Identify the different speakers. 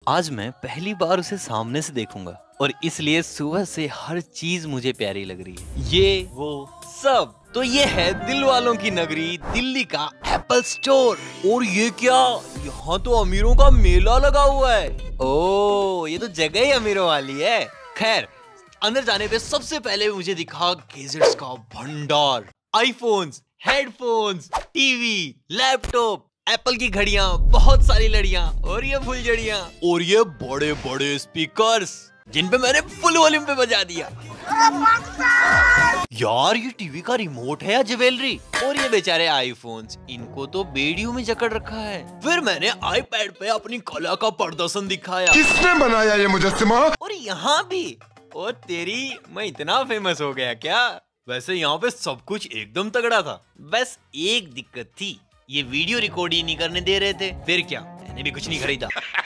Speaker 1: आज मैं पहली बार उसे सामने से देखूंगा और इसलिए सुबह से हर चीज मुझे प्यारी लग रही है। ये वो सब तो ये है दिल वालों की नगरी दिल्ली का एप्पल स्टोर। और ये क्या, यहाँ तो अमीरों का मेला लगा हुआ है। ओ ये तो जगह ही अमीरों वाली है। खैर अंदर जाने पे सबसे पहले मुझे दिखा गैजेट्स का भंडार। IPhones, headphones, TV, laptop, Apple की घड़ियां, बहुत सारी लड़ियां और ये फुलझड़ियां और ये बड़े बड़े स्पीकर्स जिन पे मैंने फुल वॉल्यूम पे बजा दिया। यार ये टीवी का रिमोट है या ज्वेलरी? और ये बेचारे आईफोन्स, इनको तो बेड़ियों में जकड़ रखा है। फिर मैंने आईपैड पे अपनी कला का प्रदर्शन दिखाया।
Speaker 2: किसने बनाया ये मुजस्सिमा?
Speaker 1: और यहाँ भी और तेरी मैं इतना फेमस हो गया क्या? वैसे यहाँ पे सब कुछ एकदम तगड़ा था, बस एक दिक्कत थी, ये वीडियो रिकॉर्ड ही नहीं करने दे रहे थे। फिर क्या, मैंने भी कुछ नहीं खरीदा।